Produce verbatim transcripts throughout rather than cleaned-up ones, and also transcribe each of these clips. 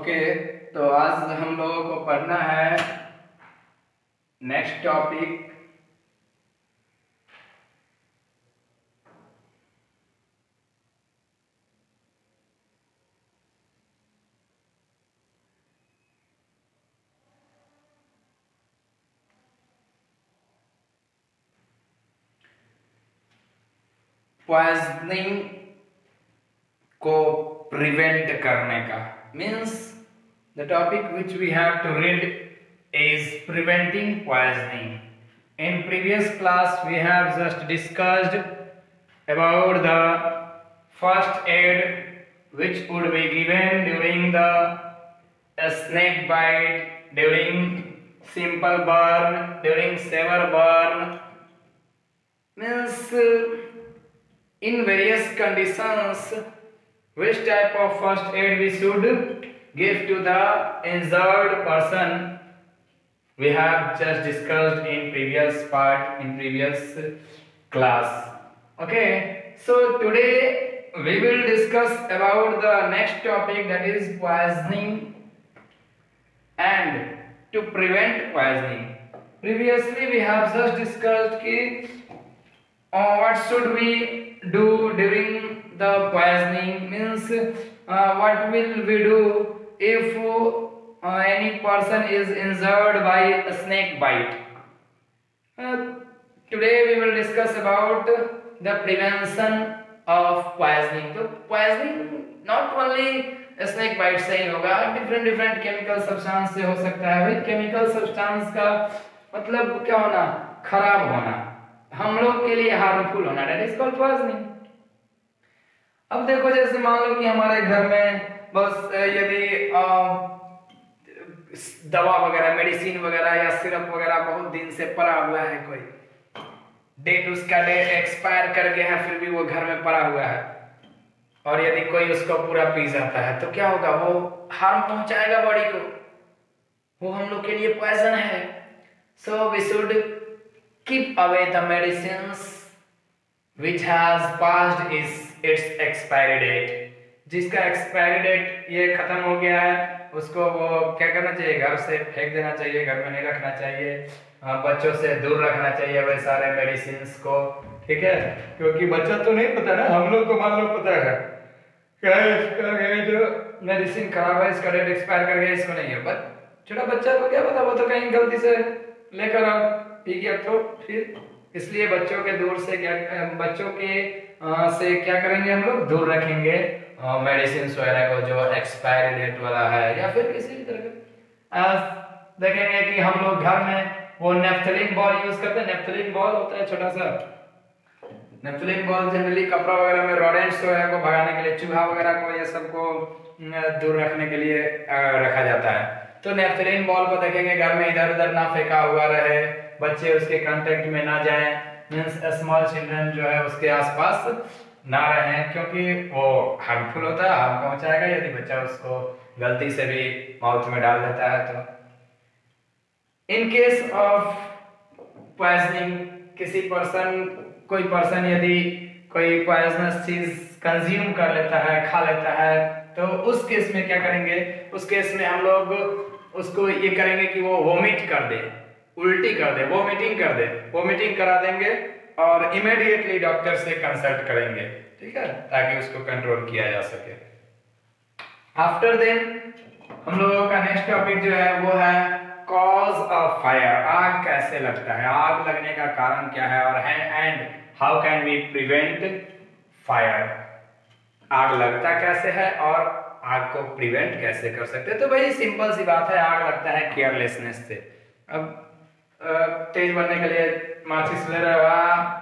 Okay, तो आज हम लोगों को पढ़ना है नेक्स्ट टॉपिक पॉइजनिंग को प्रिवेंट करने का। Means the topic which we have to read is preventing poisoning. In previous class we have just discussed about the first aid which would be given during the snake bite, during simple burn, during severe burn. Means in various conditions which type of first aid we should give to the injured person. We have just discussed in previous part, in previous class. Okay, so today we will discuss about the next topic, that is poisoning and to prevent poisoning. Previously we have just discussed ki, uh, what should we do during the poisoning. Means uh, what will we do if Uh, any person is injured by a snake bite. Uh, today we will discuss about the prevention of poisoning. तो poisoning not only snake bite से ही होगा, different different chemical substance से हो सकता है। भाई chemical substance का मतलब क्या होना? खराब होना, हम लोग के लिए harmful होना, that is called poisoning. अब देखो, जैसे मान लो कि हमारे घर में बस यदि दवा वगैरह, मेडिसिन वगैरह या सिरप वगैरह बहुत दिन से पड़ा हुआ है, कोई डेट उसका डेट एक्सपायर कर गया है, फिर भी वो घर में पड़ा हुआ है, और यदि कोई उसको पूरा पी जाता है तो क्या होगा? वो हार्म पहुंचाएगा बॉडी को, वो हम लोग के लिए पॉइजन है। So we should keep away the medicines which has passed is its expiry date. जिसका एक्सपायरी डेट ये खत्म हो गया है, उसको वो क्या करना चाहिए? घर से फेंक देना चाहिए, घर में नहीं रखना चाहिए, बच्चों से दूर रखना चाहिए वे सारे मेडिसिन को, ठीक है? क्योंकि बच्चा तो नहीं पता ना, हम लोग को मान लो पता है क्या इसका ये जो मेडिसिन खराब है, इसका डेट एक्सपायर कर गया, इसको नहीं है, बट छोटा बच्चा को क्या पता, वो तो कहीं गलती से लेकर आ पी गया, तो फिर इसलिए बच्चों के दूर से क्या बच्चों के आ, से क्या करेंगे? हम लोग दूर रखेंगे मेडिसिन वगैरह को जो एक्सपायरी डेट वाला है, या फिर किसी भी तरह का। देखेंगे कि हम लोग घर में वो नेफ्थलीन बॉल यूज करते हैं। नेफ्थलीन बॉल होता है छोटा सा, नेफ्थलीन बॉल जनरली कपड़ा वगैरह में रोडेंट्स वगैरह को भगाने के लिए, चूहा वगैरह को ये सब को दूर रखने के लिए रखा जाता है। तो नेफ्थलीन बॉल को देखेंगे घर में इधर उधर ना फेंका हुआ रहे, बच्चे उसके कांटेक्ट में ना जाएं, मींस स्मॉल चिल्ड्रन जो है उसके आसपास ना रहें, क्योंकि वो हार्मफुल होता है, हार्म पहुंचाएगा यदि बच्चा उसको गलती से भी माउथ में डाल देता है। तो इन केस ऑफ पॉइजनिंग, किसी पर्सन कोई पर्सन यदि कोई पॉइजनस चीज कंज्यूम कर लेता है, खा लेता है, तो उस केस में क्या करेंगे? उस केस में हम लोग उसको ये करेंगे कि वो वोमिट कर दे, उल्टी कर दे, वोमिटिंग कर दे, वोमिटिंग करा देंगे और इमीडिएटली डॉक्टर से कंसल्ट करेंगे, ठीक है, ताकि उसको कंट्रोल किया जा सके। आफ्टर देन हम लोगों का नेक्स्ट टॉपिक जो है वो है कॉज ऑफ फायर। आग कैसे लगता है, आग लगने का कारण क्या है, और and how can we prevent fire. आग लगता कैसे है और आग को प्रिवेंट कैसे कर सकते हैं? तो भाई सिंपल सी बात है, आग लगता है केयरलेसनेस से। अब तेज बनने के लिए माचिस ले रहे हो,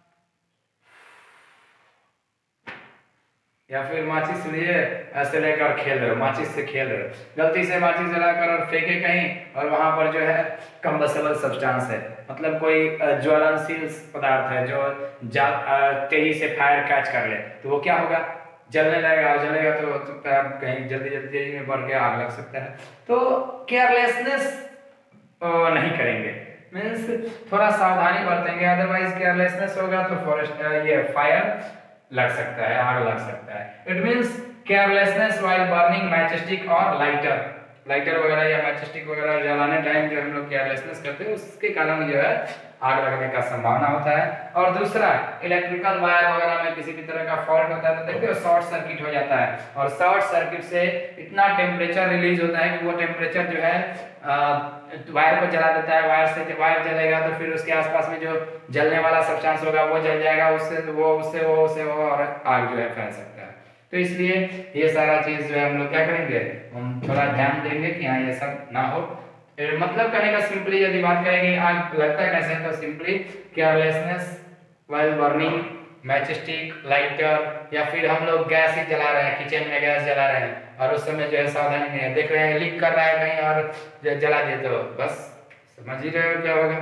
या फिर माचिस लिए ऐसे लेकर खेल रहे हो, माचिस से खेल रहे हो, गलती से माचिस जलाकर और फेंके कहीं, और वहां पर जो है कंबसेबल सब्सटेंस है, मतलब कोई ज्वलनशील पदार्थ है जो तेजी से फायर कैच कर ले, तो वो क्या होगा? जलने लगेगा, और जलेगा तो, तो कहीं जल्दी जल्दी तेजी में बढ़ के आग लग सकता है। तो केयरलेसनेस नहीं करेंगे, मीन्स थोड़ा सावधानी बरतेंगे, अदरवाइज केयरलेसनेस होगा तो फॉरेस्ट ये फायर लग सकता है, आग लग सकता है। It means carelessness while burning match stick और लाइटर, लाइटर वगैरह या मैच स्टिक वगैरह जलाने टाइम जो हम लोग केयरलेसनेस करते हैं उसके कारण जो है आग लगने का संभावना होता है। और दूसरा, इलेक्ट्रिकल वायर वगैरह में किसी भी तरह का फॉल्ट होता है तो देखते हो शॉर्ट सर्किट हो जाता है, और शॉर्ट सर्किट से इतना टेम्परेचर रिलीज होता है कि वो टेम्परेचर जो है वायर को जला देता है। वायर से वायर जलेगा तो फिर उसके आसपास में जो जलने वाला सब्सटेंस होगा वो जल जाएगा, उससे वो उससे वो उससे वो और आग जो है फैल सकता है। तो इसलिए ये सारा चीज जो है हम लोग क्या करेंगे, हम थोड़ा ध्यान देंगे कि हाँ ये सब ना हो। मतलब कहने का सिंपली यदि बात करेंगे आग लगता है कैसे, तो simply carelessness while burning match stick, lighter, या फिर हम लोग गैस ही जला रहे हैं, किचन में गैस जला रहे हैं और उस समय जो है सावधानी नहीं है, देख रहे हैं लीक कर रहा है कहीं और जला दिए तो बस समझ ही रहे हो क्या होगा।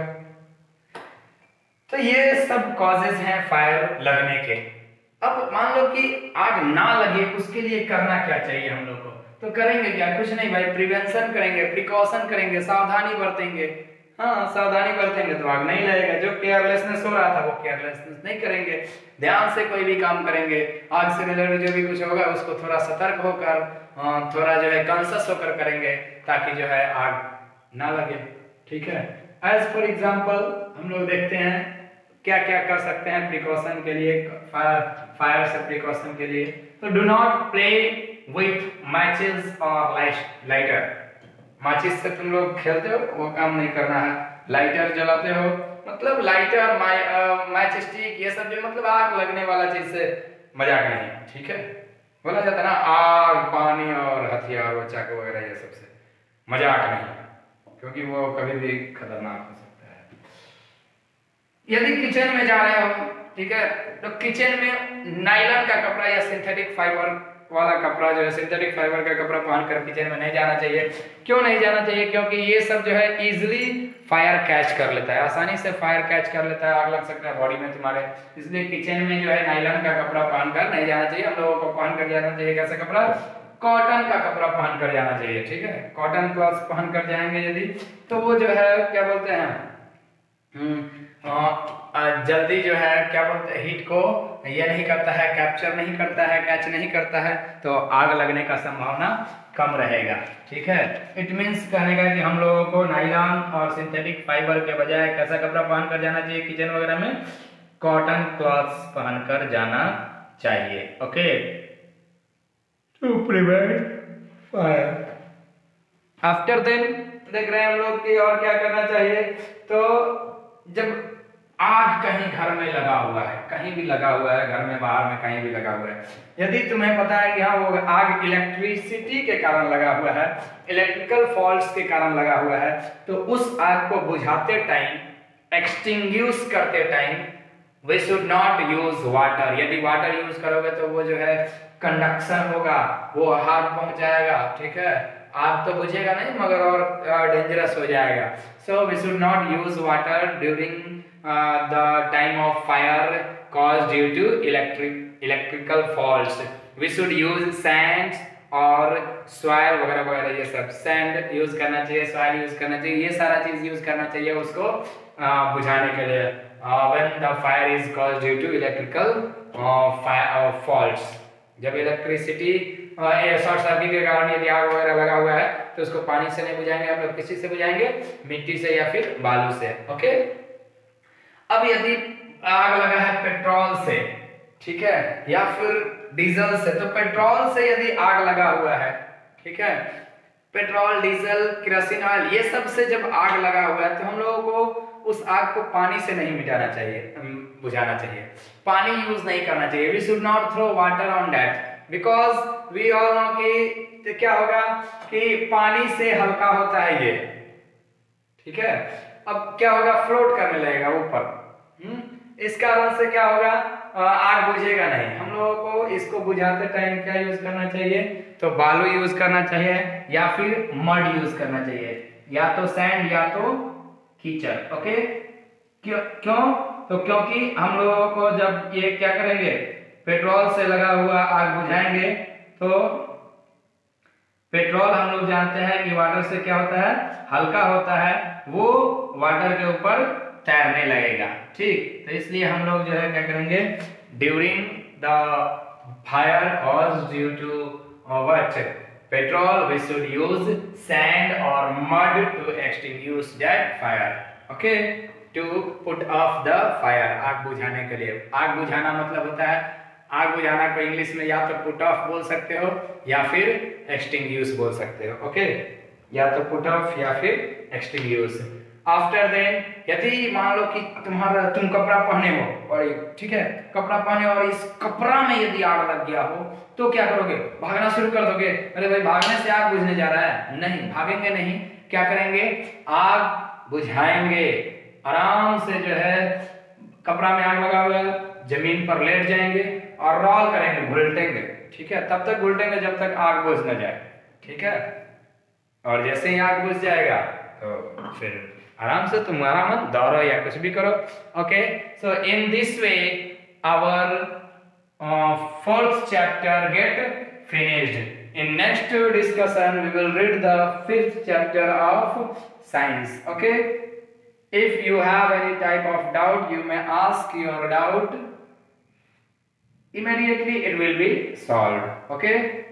तो ये सब कॉजेज हैं फायर लगने के। अब मान लो कि आग ना लगे उसके लिए करना क्या चाहिए हम लोग को, तो करेंगे क्या, कुछ नहीं भाई, प्रिवेंशन करेंगे, प्रिकॉशन करेंगे, सावधानी बरतेंगे। हाँ सावधानी बरतेंगे तो आग नहीं लगेगा। जो केयरलेसनेस हो रहा था वो केयरलेसनेस नहीं करेंगे, ध्यान से कोई भी काम करेंगे। आग से रिलेटेड जो भी कुछ होगा उसको थोड़ा सतर्क होकर, थोड़ा जो है कॉन्शियस होकर करेंगे ताकि जो है आग ना लगे। ठीक है, एज फॉर एग्जाम्पल हम लोग देखते हैं क्या क्या कर सकते हैं प्रिकॉशन के लिए, फायर फायर से प्रिकॉशन के लिए। तो do not play with matches और लाइटर। माचिस से तुम लोग खेलते हो वो काम नहीं करना है। लाइटर जलाते हो मतलब लाइटर मैच स्टिक ये सब जो मतलब आग लगने वाला चीज से मजाक नहीं, ठीक है। बोला जाता है ना आग पानी और हथियार व चाकू वगैरह ये सब से मजाक नहीं, क्योंकि वो कभी भी खतरनाक हो सकता है। यदि किचन में जा रहे हो, ठीक है, तो किचन में नायलॉन का कपड़ा या सिंथेटिक फाइबर वाला कपड़ा जो है, सिंथेटिक फाइबर का कपड़ा पहनकर किचन में नहीं जाना चाहिए। क्यों नहीं जाना चाहिए, क्योंकि ये सब जो है इजीली फायर कैच कर लेता है, आसानी से फायर कैच कर लेता है, आग लग सकता है बॉडी में तुम्हारे। इसलिए किचन में जो है नायलॉन का कपड़ा पहनकर नहीं जाना चाहिए। हम लोगों को पहनकर जाना चाहिए कैसा कपड़ा, कॉटन का कपड़ा पहनकर जाना चाहिए, ठीक है। कॉटन क्लॉथ पहनकर जाएंगे यदि तो वो जो है क्या बोलते हैं हम्म जल्दी जो है क्या बोलते हैं हीट को ये नहीं करता है, कैप्चर नहीं करता है, कैच नहीं करता है, तो आग लगने का संभावना कम रहेगा, ठीक है। इट मींस कहने का कि हम लोगों को नायलॉन और सिंथेटिक फाइबर के बजाय कैसा कपड़ा पहनकर जाना चाहिए किचन वगैरह में, कॉटन क्लॉथ्स पहनकर जाना चाहिए, okay, to prevent fire. After then देख रहे हैं हम लोग कि और क्या करना चाहिए। तो जब आग कहीं घर में लगा हुआ है, कहीं भी लगा हुआ है, घर में बाहर में कहीं भी लगा हुआ है, यदि तुम्हें पता है कि हाँ वो आग इलेक्ट्रिसिटी के कारण लगा हुआ है, इलेक्ट्रिकल फॉल्ट्स के कारण लगा हुआ है, तो उस आग को बुझाते टाइम, एक्सटिंग्विश करते time we should not use water. यदि वाटर यूज करोगे तो वो जो है कंडक्शन होगा, वो हार्म पहुंचाएगा, ठीक है, आग तो बुझेगा नहीं मगर और डेंजरस हो जाएगा। So we should not use water during the time of fire caused due to electric electrical faults. We should use sand और सॉइल वगैरह वगैरह, ये सब सैंड यूज करना चाहिए, सॉइल यूज करना चाहिए, ये सारा चीज यूज करना चाहिए उसको uh, बुझाने के लिए when the fire is caused due to electrical faults. जब इलेक्ट्रिसिटी शॉर्ट सर्किट के कारण यदि आग वगैरह लगा हुआ है तो उसको पानी से नहीं बुझाएंगे हम लोग, किसी से बुझाएंगे, मिट्टी से या फिर बालू से, ओके। अब यदि आग लगा है पेट्रोल से, ठीक है, या फिर डीजल से, तो पेट्रोल से यदि आग लगा हुआ है, ठीक है, पेट्रोल डीजल केरोसिन ऑयल ये सब से जब आग लगा हुआ है तो हम लोगों को उस आग को पानी से नहीं मिटाना चाहिए, बुझाना चाहिए, पानी यूज नहीं करना चाहिए। We should not throw water on that because we all know कि तो क्या होगा कि पानी से हल्का होता है ये, ठीक है। अब क्या होगा, फ्लोट करने लगेगा ऊपर, हम्म इस कारण से क्या होगा, आग बुझेगा नहीं। हम लोगों को इसको बुझाते टाइम क्या यूज करना चाहिए, तो बालू यूज करना चाहिए या फिर मड यूज करना चाहिए, या तो सैंड या तो कीचड़, ओके। क्यों क्यों तो क्योंकि हम लोगों को जब ये क्या करेंगे, पेट्रोल से लगा हुआ आग बुझाएंगे तो पेट्रोल हम लोग जानते हैं कि वाटर से क्या होता है, हल्का होता है, वो वाटर के ऊपर तैरने लगेगा, ठीक। तो इसलिए हम लोग जो है क्या करेंगे, during the fire was due to uh, what? Petrol. We should use sand or mud to extinguish that fire. Okay, to put off the fire. आग बुझाने के लिए. आग बुझाना मतलब होता है, आग बुझाना को इंग्लिश में या तो पुट ऑफ बोल सकते हो या फिर एक्सटिंग्यूश बोल सकते हो. ओके, या तो पुट ऑफ या फिर एक्सटिंग्यूश. आफ्टर देन, यदि मान लो कि तुम्हारा तुम कपड़ा पहने हो और ठीक है, कपड़ा पहने और इस कपड़ा में यदि आग लग गया हो तो क्या करोगे? भागना शुरू कर दोगे? अरे भाई भागने से आग बुझने जा रहा है? नहीं, भागेंगे नहीं. क्या करेंगे? आग बुझाएंगे. आराम से जो है कपड़ा में आग लगा हुआ है, जमीन पर लेट जाएंगे और रोल करेंगे, घुलटेंगे. ठीक है, तब तक घुलटेंगे जब तक आग बुझ न जाए. ठीक है, और जैसे ही आग बुझ जाएगा तो फिर आराम से तुम आराम दौड़ो या कुछ भी करो. Okay, so in this way our fourth chapter get finished. In next discussion we will read the fifth chapter of science. Okay, if you have any type of doubt you may ask your doubt, immediately it will be solved. Okay.